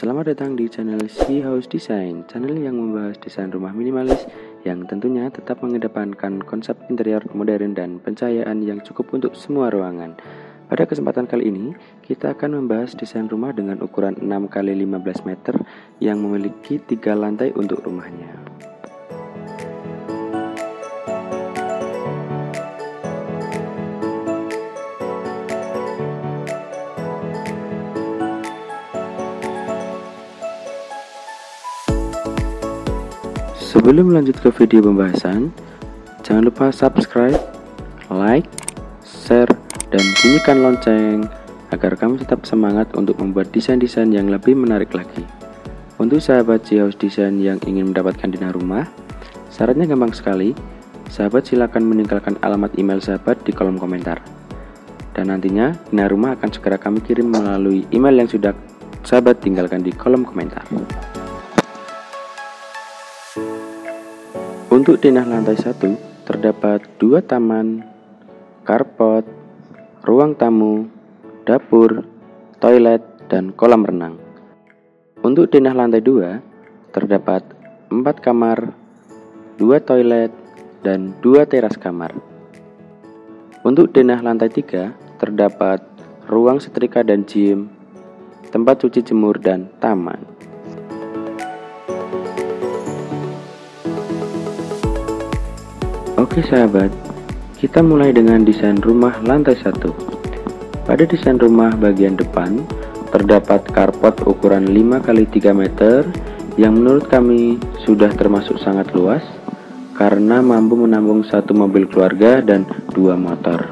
Selamat datang di channel Si House Design, channel yang membahas desain rumah minimalis yang tentunya tetap mengedepankan konsep interior modern dan pencahayaan yang cukup untuk semua ruangan. Pada kesempatan kali ini, kita akan membahas desain rumah dengan ukuran 6x15 meter yang memiliki 3 lantai untuk rumahnya. Sebelum lanjut ke video pembahasan, jangan lupa subscribe, like, share, dan bunyikan lonceng agar kamu tetap semangat untuk membuat desain-desain yang lebih menarik lagi. Untuk sahabat Si House Design yang ingin mendapatkan dinah rumah, syaratnya gampang sekali. Sahabat silakan meninggalkan alamat email sahabat di kolom komentar. Dan nantinya dinah rumah akan segera kami kirim melalui email yang sudah sahabat tinggalkan di kolom komentar. Untuk dinah lantai 1 terdapat 2 taman, carport, ruang tamu, dapur, toilet, dan kolam renang. Untuk dinah lantai 2 terdapat 4 kamar, 2 toilet, dan 2 teras kamar. Untuk dinah lantai 3 terdapat ruang setrika dan gym, tempat cuci jemur, dan taman. Oke sahabat, kita mulai dengan desain rumah lantai 1. Pada desain rumah bagian depan, terdapat carport ukuran 5x3 meter yang menurut kami sudah termasuk sangat luas karena mampu menampung 1 mobil keluarga dan 2 motor.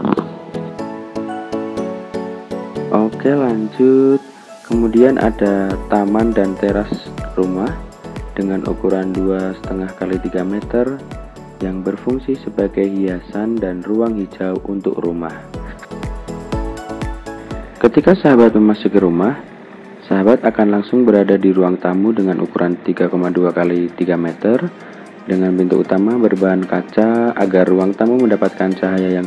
Oke lanjut, kemudian ada taman dan teras rumah dengan ukuran 2,5x3 meter yang berfungsi sebagai hiasan dan ruang hijau untuk rumah. Ketika sahabat memasuki rumah, sahabat akan langsung berada di ruang tamu dengan ukuran 3,2x3 meter dengan pintu utama berbahan kaca agar ruang tamu mendapatkan cahaya yang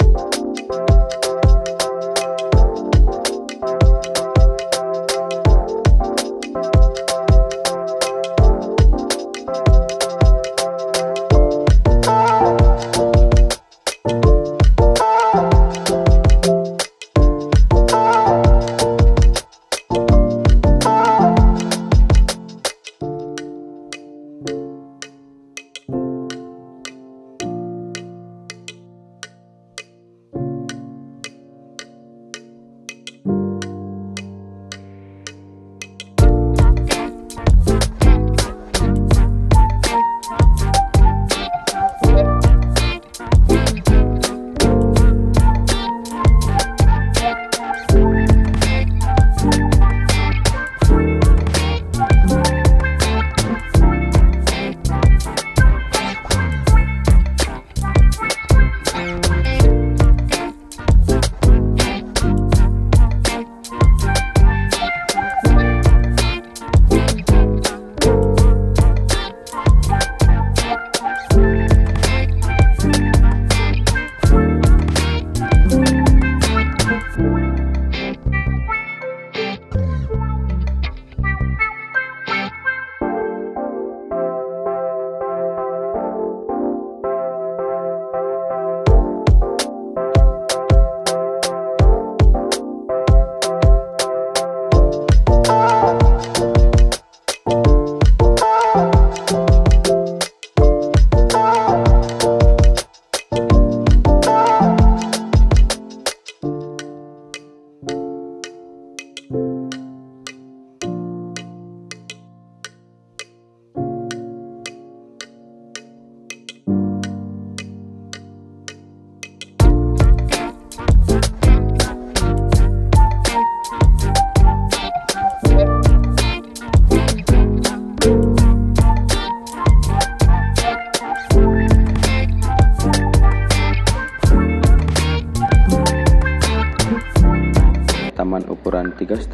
ukuran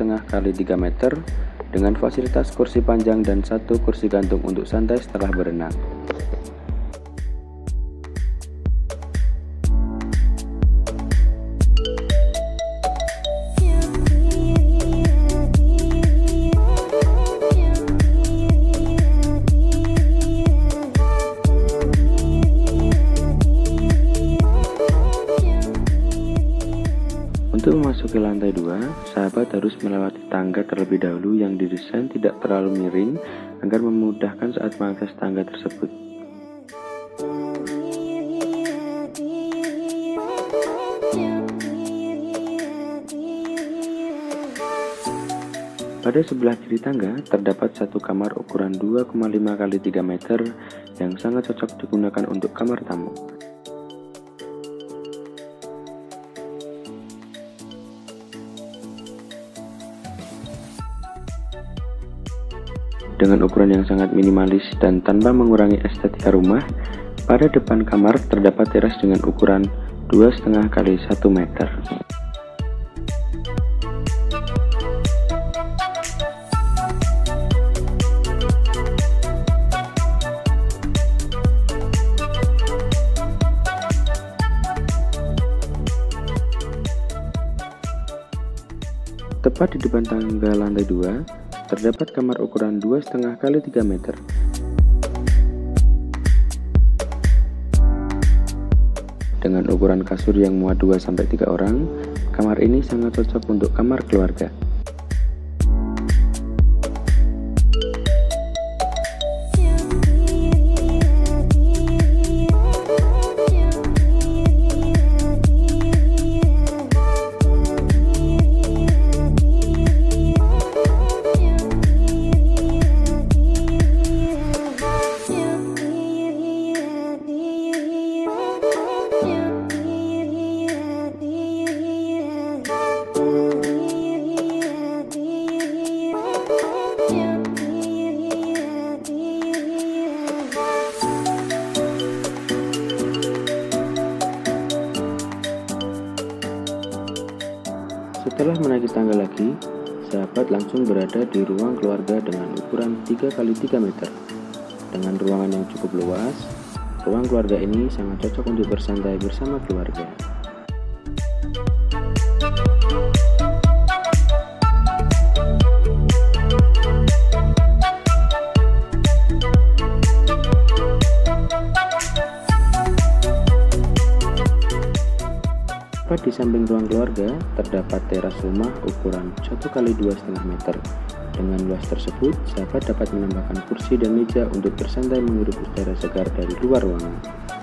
3,5x3 meter dengan fasilitas kursi panjang dan 1 kursi gantung untuk santai setelah berenang. memasuki lantai 2, sahabat harus melewati tangga terlebih dahulu yang didesain tidak terlalu miring agar memudahkan saat mengakses tangga tersebut. Pada sebelah kiri tangga terdapat satu kamar ukuran 2,5 x 3 meter yang sangat cocok digunakan untuk kamar tamu. Dengan ukuran yang sangat minimalis dan tanpa mengurangi estetika rumah, pada depan kamar terdapat teras dengan ukuran 2,5 x 1 meter. Tepat di depan tangga lantai 2, terdapat kamar ukuran 2,5 x 3 meter. Dengan ukuran kasur yang muat 2-3 orang, kamar ini sangat cocok untuk kamar keluarga. Setelah menaiki tangga lagi, sahabat langsung berada di ruang keluarga dengan ukuran 3 x 3 meter. Dengan ruangan yang cukup luas, ruang keluarga ini sangat cocok untuk bersantai bersama keluarga. Di samping ruang keluarga terdapat teras rumah ukuran 1 x 2,5 meter. Dengan luas tersebut, sahabat dapat menambahkan kursi dan meja untuk bersantai menghirup udara segar dari luar ruangan.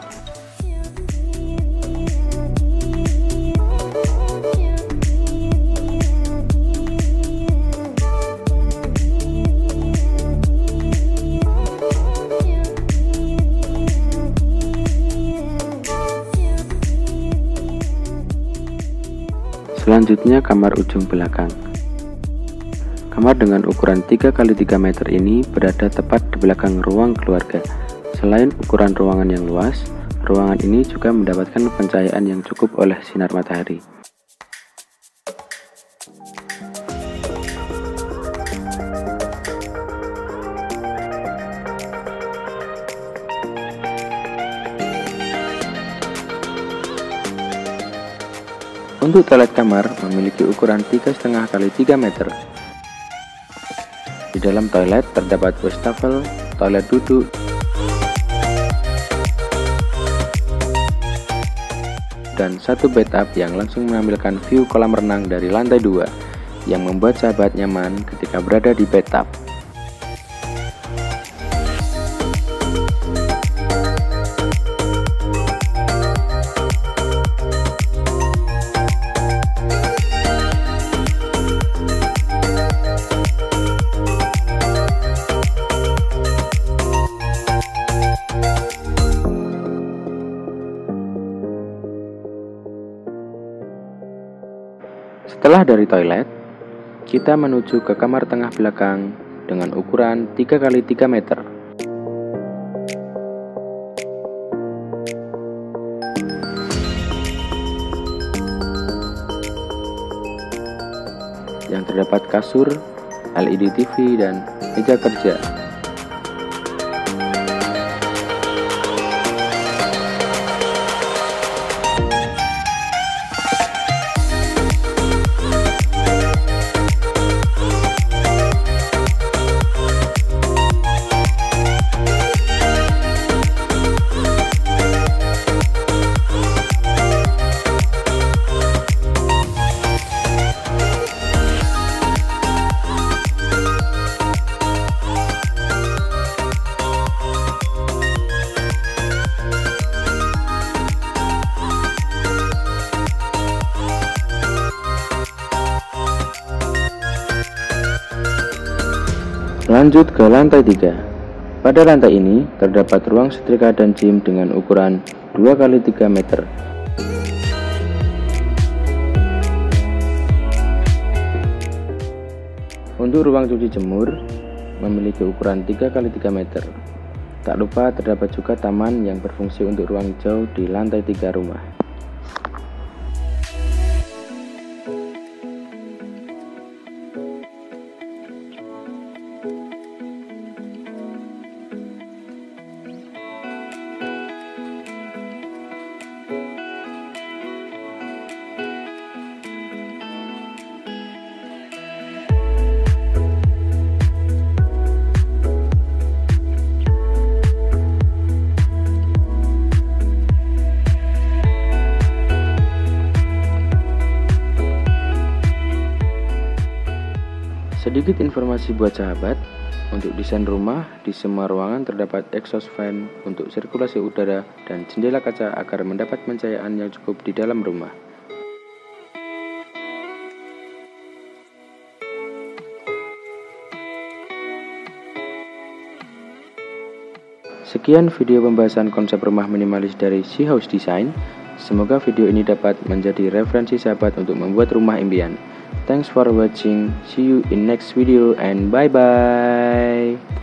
Selanjutnya kamar ujung belakang. Kamar dengan ukuran 3 x 3 meter ini berada tepat di belakang ruang keluarga. Selain ukuran ruangan yang luas, ruangan ini juga mendapatkan pencahayaan yang cukup oleh sinar matahari. Untuk toilet kamar memiliki ukuran 3,5 x 3 meter. Di dalam toilet terdapat wastafel, toilet duduk, dan satu bathtub yang langsung menampilkan view kolam renang dari lantai 2 yang membuat sahabat nyaman ketika berada di bathtub. Setelah dari toilet, kita menuju ke kamar tengah belakang dengan ukuran 3 x 3 meter. Yang terdapat kasur, LED TV, dan meja kerja. Lanjut ke lantai 3. Pada lantai ini terdapat ruang setrika dan gym dengan ukuran 2x3 meter. Untuk ruang cuci jemur memiliki ukuran 3x3 meter. Tak lupa terdapat juga taman yang berfungsi untuk ruang hijau di lantai 3 rumah. Sedikit informasi buat sahabat, untuk desain rumah, di semua ruangan terdapat exhaust fan untuk sirkulasi udara dan jendela kaca agar mendapat pencahayaan yang cukup di dalam rumah. Sekian video pembahasan konsep rumah minimalis dari She House Design. Semoga video ini dapat menjadi referensi sahabat untuk membuat rumah impian. Thanks for watching. See you in next video and bye bye.